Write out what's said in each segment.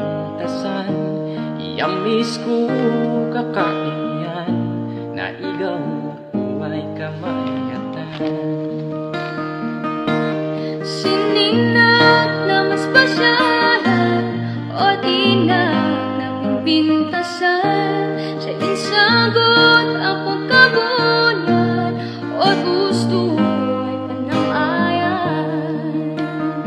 kinapintasan. Iyamis ko kakaiyan na igaw ay kamayatan. Sininag na mas pasyalan o tinag na pintasan. Siya insagot ang pagkabunyan o gusto ay panangayan.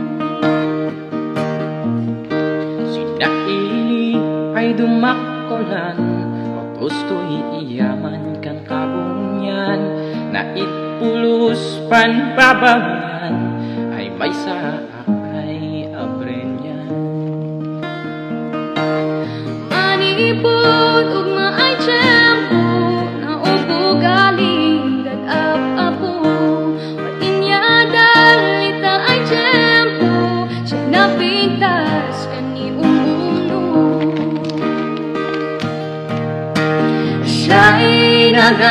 Sinaili ay dumakulan o gusto'y iyaman kang kabunyan. Na itpulos panbabawian ay may sa ay abrenyan. Manipod ug maay tiyempo na ubo galing gad-ap-apo. Matinyadal ita ay tiyempo siya napintas kani umuno. Siya'y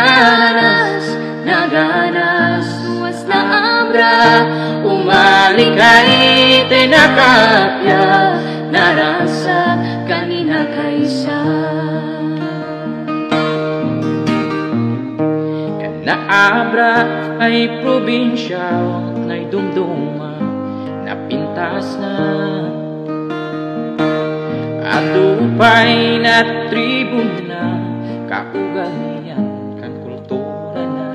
naganas was na abra. Umalikay tinakapya narasa kanina kaysa. Kana abra ay probinsya na'y dumduma napintas na. Atupay na tribuna kaugalian kan kultura na.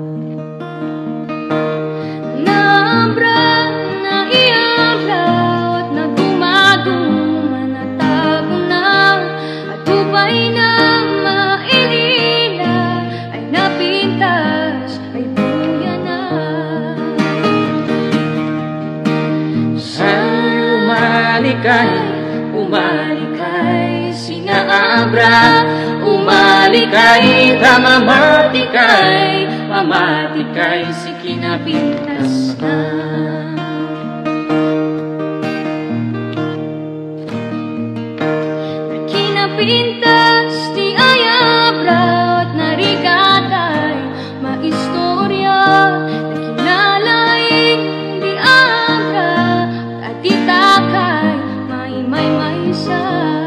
Nabra na iyablawat na dumaduma na tago na. Atupay na mailila ay napintas ay buya na. Umalikay sinaabra. Umalikay mamatikay si kinapintas na. Kinapintas di ayabra at narigatay maistorya. Nakinalaing di abra at itakay may sa.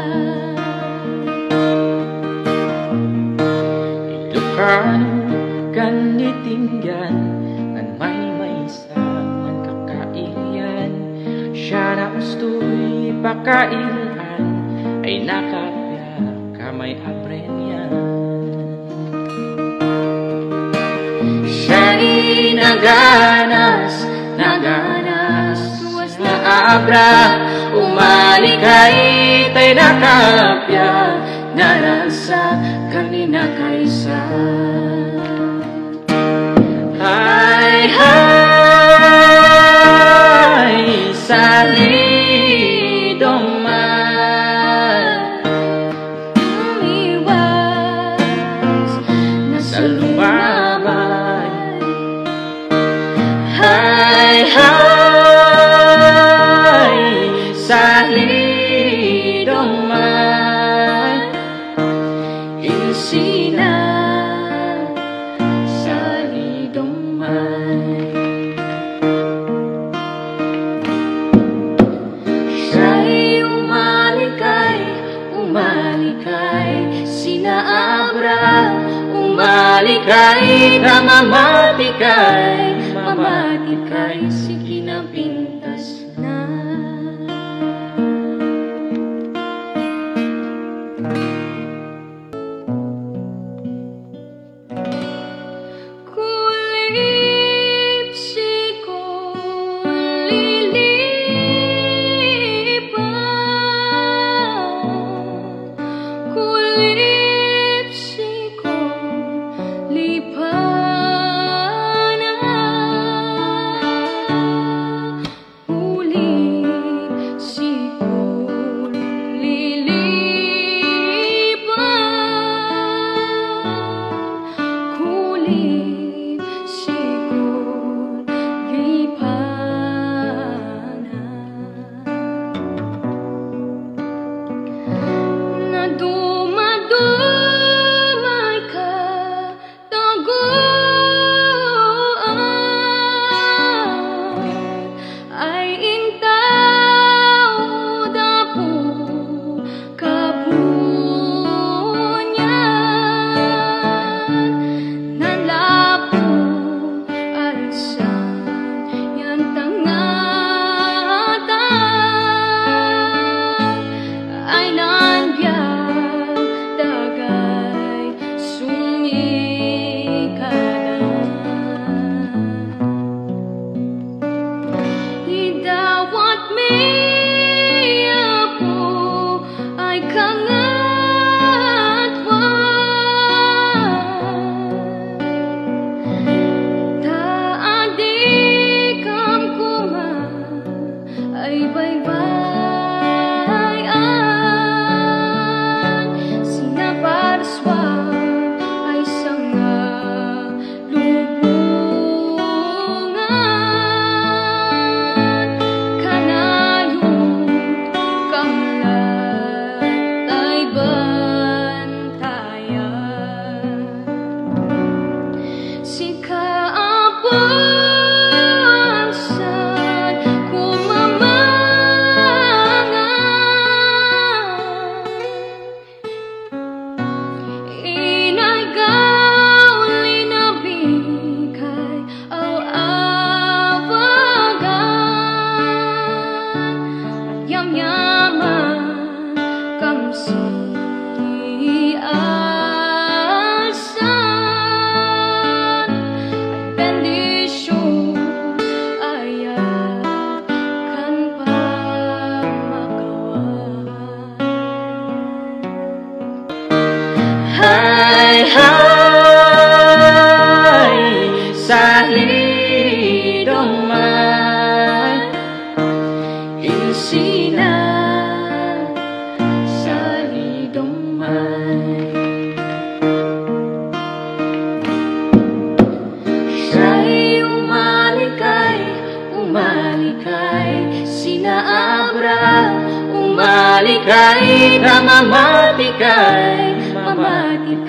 Ilocano kanitinggan an may sa man kakailian. Siya na usto'y pakailan ay nakapya kamay aprenya. Siya'y naganas was na abra. Umalikay tay nakapya narasa kanina kaysa. Hay sa lidong man Umiwas na sa lumabay. Hay sa lidong man insina sa lidong man. Siya'y umalikay sinaabra. Umalikay na mamatikay si kinapintas na. Hai sa hidomay insina sa hidomay siya'y umalikay sinaabra umalikay na mamatikay